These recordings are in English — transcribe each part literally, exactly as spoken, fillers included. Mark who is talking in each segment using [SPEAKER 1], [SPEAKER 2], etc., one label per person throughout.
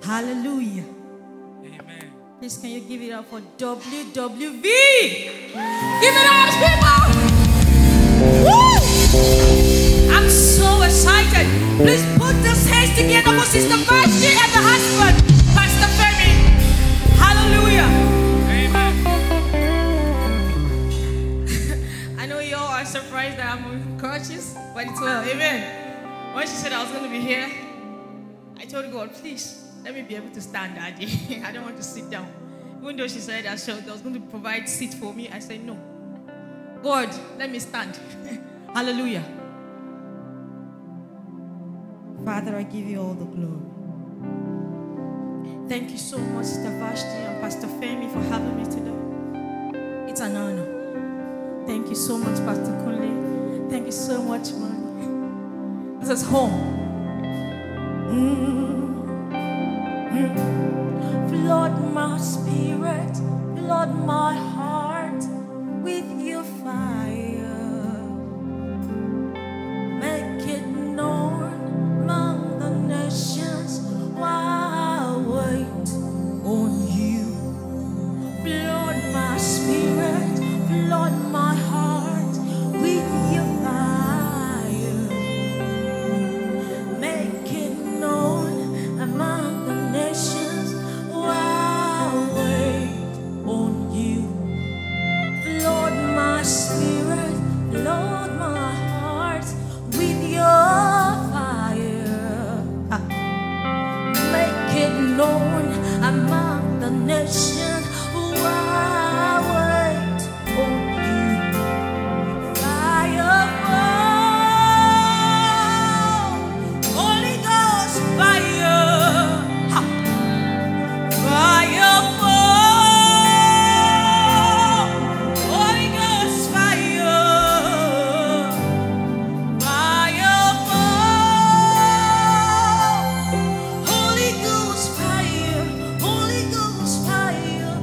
[SPEAKER 1] Hallelujah.
[SPEAKER 2] Amen.
[SPEAKER 1] Please, can you give it up for W W V? Give it up, people! Woo! I'm so excited. Please put those hands together for Sister Vashti and the husband, Pastor Femi. Hallelujah.
[SPEAKER 2] Amen.
[SPEAKER 1] I know you all are surprised that I'm conscious, but it's well. Amen. When she said I was going to be here, I told God, please, let me be able to stand, Daddy. I don't want to sit down. Even though she said that she was going to provide seat for me, I said, no. God, let me stand. Hallelujah. Father, I give you all the glory. Thank you so much, Sister Vashti and Pastor Femi, for having me today. It's an honor. Thank you so much, Pastor Kunle. Thank you so much, man. This is home. Mm. Mm. Flood my spirit, flood my heart with your fire. Make it known among the nations while I wait on you. Flood my spirit, flood my heart with your fire. Make it known among the nations while I wait on you. Flood my spirit, flood my heart with your fire. Ah. Make it known among the nations while I wait on you. Fire fall, Holy Ghost fire. Ha. Fire fall, Holy Ghost fire. Fire fall, Holy Ghost fire, Holy Ghost fire.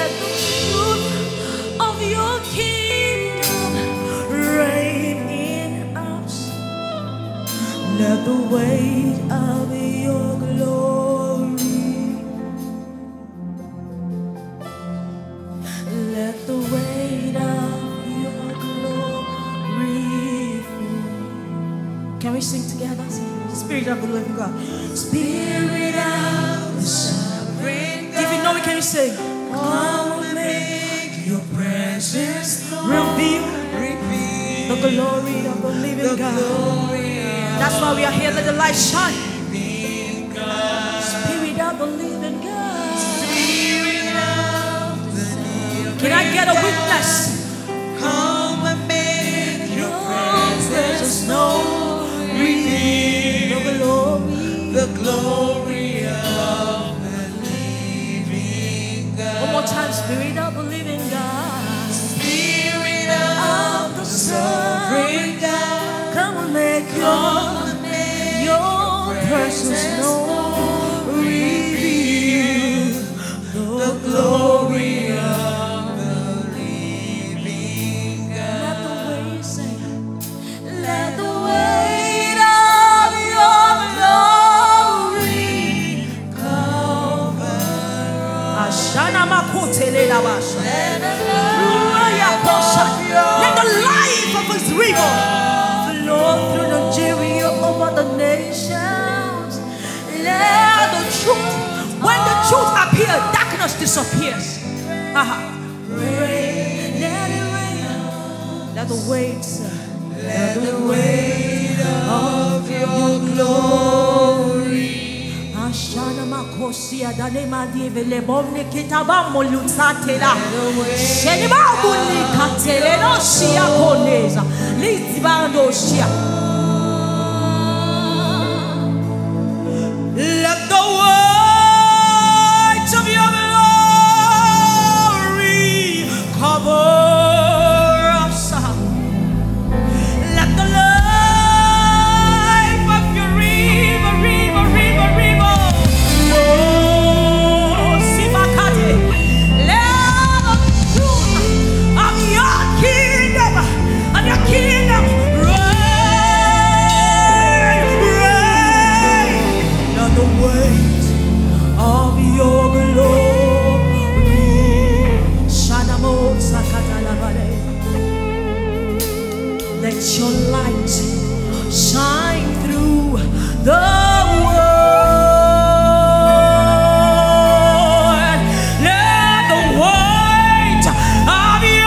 [SPEAKER 1] Let the truth of your kingdom reign in us. Let the weight of your glory, let the weight of your glory. Can we sing together? Spirit of the living God. Spirit of the sovereign God. If you know it, can you sing? Come and make your presence reveal, reveal the glory of the living the God. That's why we are here. Let the light shine. Spirit of the living God. Spirit of the living Can I get a witness? Come and make your presence known. Reveal the glory, the glory of the living God. One more time, Spirit of the living God. Spirit of the sovereign God. Come and make your, make your presence known. Reveal the glory of the living God. Let the waves sing. Let the waves let the life of his river flow through Nigeria over the nations. Let the truth, when the truth appears, darkness disappears. Uh-huh. Rain, let it rain. Let the weight, let the weight of your glory. Ashana makosia dane madive le bomne kitaba molutsatela sheniba buni katele no shia koneza lizibando shia. Let the weight of your glory cover us. Let the life of your river, river, river, river. Kingdom, reign, reign. Let the weight of your glory. Shanamo Sakatalabale. Let your light shine through the world. Let the weight of your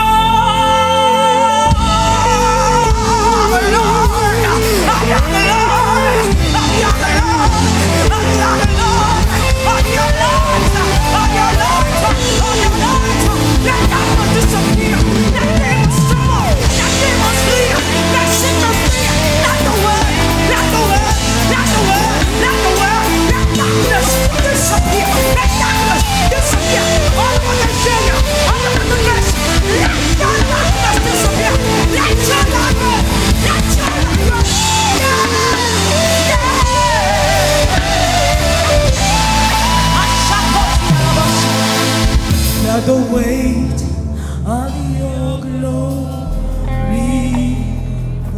[SPEAKER 1] the weight of your glory. Oh.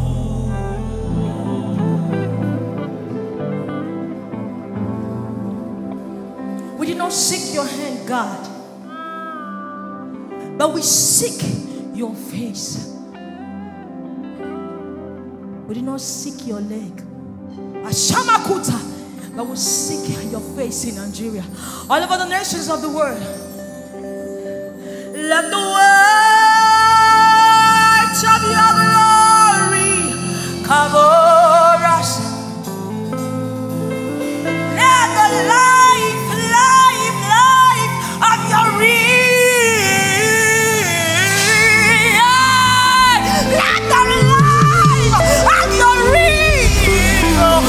[SPEAKER 1] We did not seek your hand, God, but we seek your face. We did not seek your leg, Ashamakuta, but we seek your face in Nigeria, all over the nations of the world. Let the weight of your glory cover us. Let the life, life, life of your real. Let the life of your real.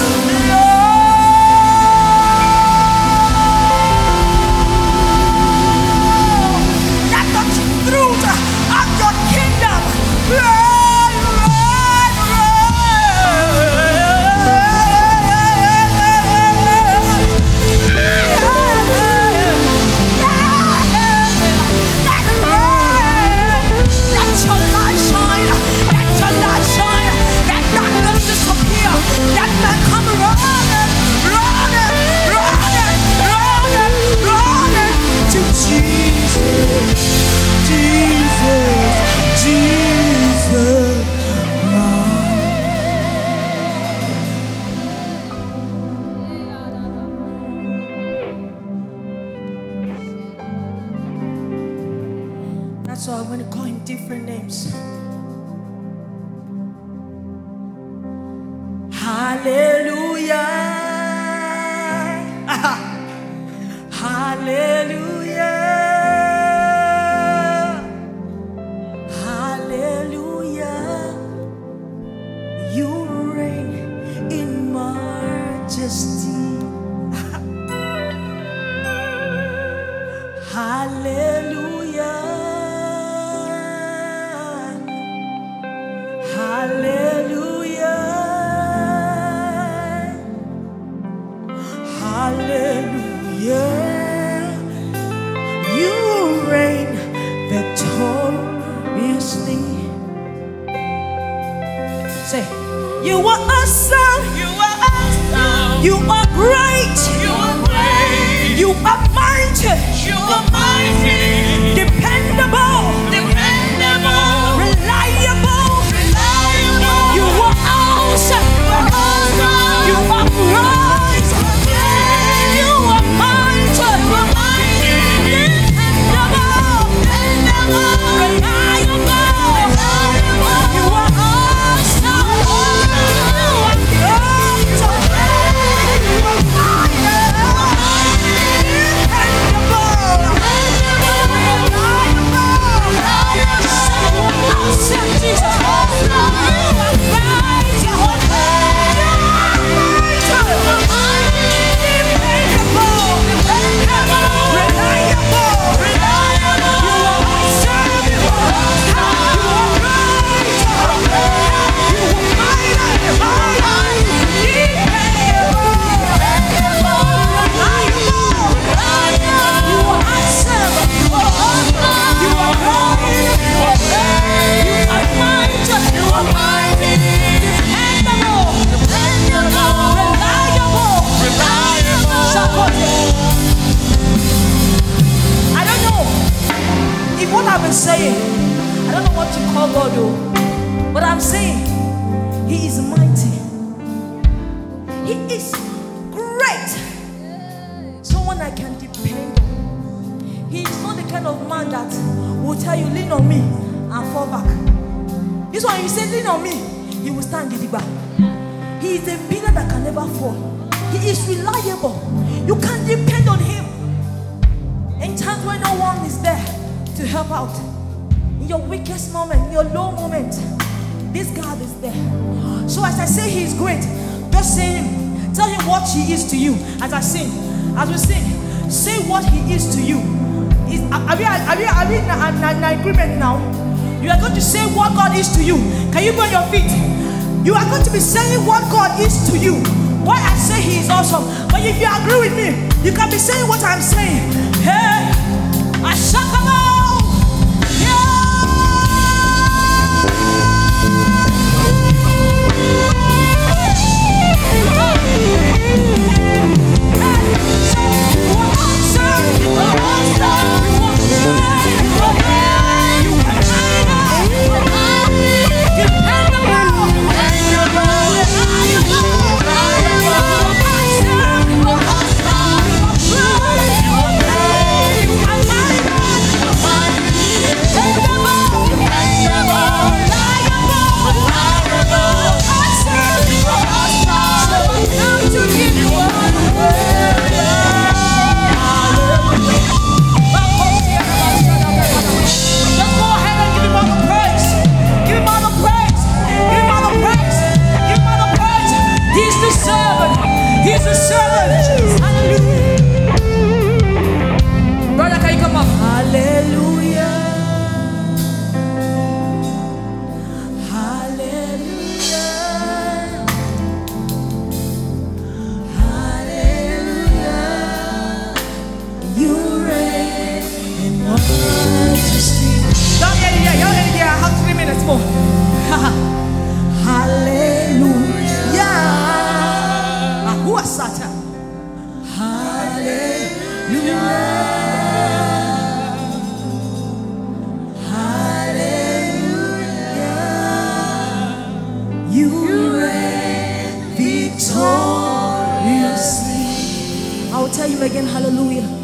[SPEAKER 1] Fruit of your kingdom, rain, rain, rain. So I'm going to call him different names. Hallelujah. Hallelujah. Hallelujah. You reign in majesty. Hallelujah. Hallelujah. Hallelujah. You reign victoriously. Say, you are awesome.
[SPEAKER 2] You are awesome.
[SPEAKER 1] You are great.
[SPEAKER 2] You are great.
[SPEAKER 1] You are mighty.
[SPEAKER 2] You are mighty.
[SPEAKER 1] Dependable.
[SPEAKER 2] Dependable.
[SPEAKER 1] Reliable.
[SPEAKER 2] Reliable.
[SPEAKER 1] You are awesome.
[SPEAKER 2] You are awesome.
[SPEAKER 1] You are great. You are mighty.
[SPEAKER 2] You are mighty.
[SPEAKER 1] Dependable.
[SPEAKER 2] Dependable.
[SPEAKER 1] Reliable.
[SPEAKER 2] Reliable.
[SPEAKER 1] You are awesome. You are great. You are mighty. Dependable. Saying, I don't know what you call God though, but I'm saying He is mighty. He is great. Someone I can depend on. He is not the kind of man that will tell you lean on me and fall back. This one, you say lean on me, he will stand gidigba. He is a pillar that can never fall. He is reliable. You can depend on him. In times when no one is there to help out, in your weakest moment, in your low moment, this God is there. So as I say He is great, just say Him. Tell Him what He is to you. As I sing, as we sing, say what He is to you. Is, are we, are we, are we in, in, in agreement now? You are going to say what God is to you. Can you go on your feet? You are going to be saying what God is to you. Why I say He is awesome. But if you agree with me, you can be saying what I'm saying. Hey, I shall come out. Again, hallelujah.